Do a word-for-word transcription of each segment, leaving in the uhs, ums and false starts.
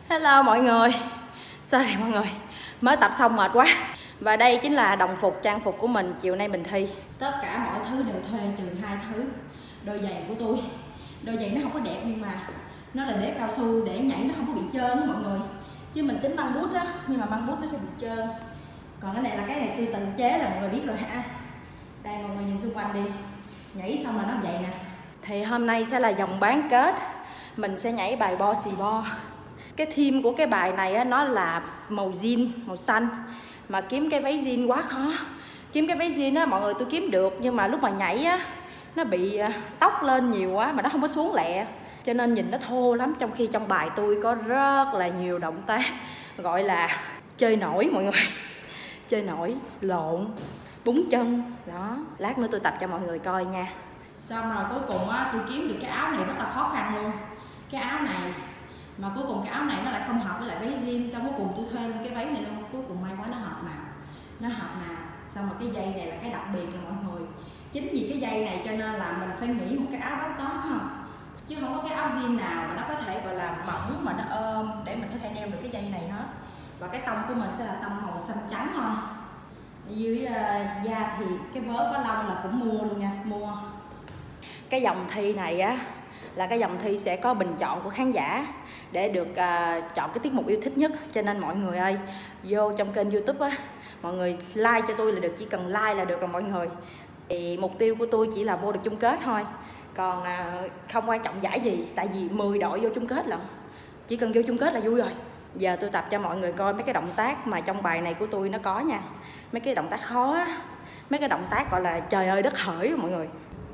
Hello mọi người. Sao đây mọi người? Mới tập xong mệt quá. Và đây chính là đồng phục, trang phục của mình chiều nay mình thi. Tất cả mọi thứ đều thuê trừ hai thứ. Đôi giày của tôi. Đôi giày nó không có đẹp nhưng mà nó là đế cao su để nhảy nó không có bị trơn đó mọi người. Chứ mình tính băng bút á, nhưng mà băng bút nó sẽ bị trơn. Còn cái này là cái này tôi tự chế là mọi người biết rồi ha. Đây mọi người nhìn xung quanh đi. Nhảy xong là nó vậy nè. Thì hôm nay sẽ là vòng bán kết. Mình sẽ nhảy bài bo xì bo. Cái theme của cái bài này á, nó là màu jean, màu xanh. Mà kiếm cái váy jean quá khó. Kiếm cái váy jean á, mọi người tôi kiếm được. Nhưng mà lúc mà nhảy á, nó bị tóc lên nhiều quá mà nó không có xuống lẹ. Cho nên nhìn nó thô lắm. Trong khi trong bài tôi có rất là nhiều động tác gọi là chơi nổi mọi người. Chơi nổi, lộn, búng chân. Đó, lát nữa tôi tập cho mọi người coi nha. Xong rồi cuối cùng á, tôi kiếm được cái áo này rất là khó khăn luôn. Cái áo này mà cuối cùng cái áo này nó lại không hợp với lại váy jean. Xong cuối cùng tôi thuê cái váy này luôn. Cuối cùng may quá nó hợp nào. Nó hợp nào. Xong rồi cái dây này là cái đặc biệt của mọi người. Chính vì cái dây này cho nên là mình phải nghĩ một cái áo đó tó không. Chứ không có cái áo jean nào mà nó có thể gọi là mỏng mà nó ôm để mình có thể đeo được cái dây này hết. Và cái tông của mình sẽ là tông màu xanh trắng thôi. Ở dưới uh, da thì cái vớ có lông là cũng mua luôn nha, mua. Cái vòng thi này á là cái vòng thi sẽ có bình chọn của khán giả để được uh, chọn cái tiết mục yêu thích nhất. Cho nên mọi người ơi, vô trong kênh YouTube á, mọi người like cho tôi là được, chỉ cần like là được rồi mọi người. Thì mục tiêu của tôi chỉ là vô được chung kết thôi. Còn uh, không quan trọng giải gì, tại vì mười đội vô chung kết lận. Chỉ cần vô chung kết là vui rồi. Giờ tôi tập cho mọi người coi mấy cái động tác mà trong bài này của tôi nó có nha. Mấy cái động tác khó á, mấy cái động tác gọi là trời ơi đất hỡi mọi người.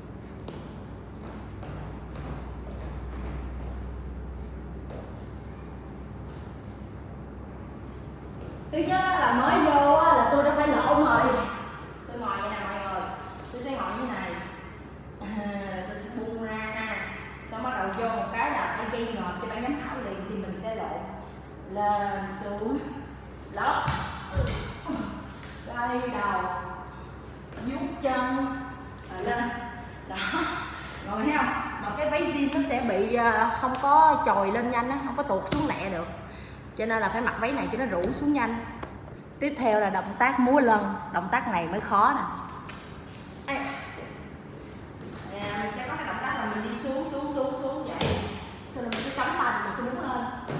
Thứ nhất là mới vô là tôi đã phải lộn rồi. Tôi ngồi vậy nè mọi người. Tôi sẽ ngồi như này à, tôi sẽ buông ra ha. Xong bắt đầu vô một cái là phải ghi ngợp cho ban giám khảo liền. Thì mình sẽ lộn lên xuống lót, xoay đầu, vuốt chân rồi lên. Đó, mọi người thấy không? Mà cái váy jean nó sẽ bị không có trồi lên nhanh á, không có tuột xuống lẹ được. Cho nên là phải mặc váy này cho nó rũ xuống nhanh. Tiếp theo là động tác múa lân. Động tác này mới khó nè. À, mình sẽ có cái động tác là mình đi xuống, xuống, xuống, xuống vậy. Sau đó mình sẽ chống tay, mình sẽ đứng lên.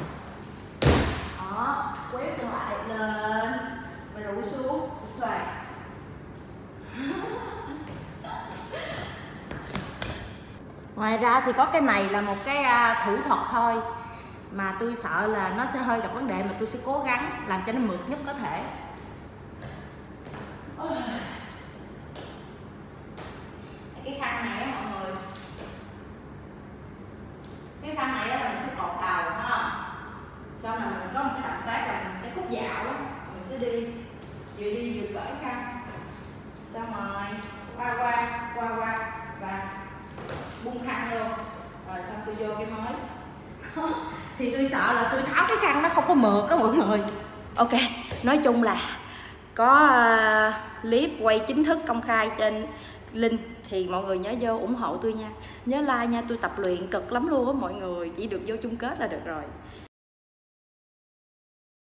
Đó, quéo chân lại lên và rũ xuống, xoay. Ngoài ra thì có cái này là một cái thủ thuật thôi. Mà tôi sợ là nó sẽ hơi gặp vấn đề, mà tôi sẽ cố gắng làm cho nó mượt nhất có thể. Cái khăn này á mọi người, cái khăn này là mình sẽ cột đầu ha. Sau này mình có một cái động tác là mình sẽ khúc dạo á, mình sẽ đi vừa đi vừa cởi khăn, xong rồi qua qua qua qua và bung khăn vô, rồi xong tôi vô cái mới. Thì tôi sợ là tôi tháo cái khăn nó không có mượt á mọi người. Ok, nói chung là có uh, clip quay chính thức công khai trên link thì mọi người nhớ vô ủng hộ tôi nha. Nhớ like nha, tôi tập luyện cực lắm luôn á mọi người, chỉ được vô chung kết là được rồi.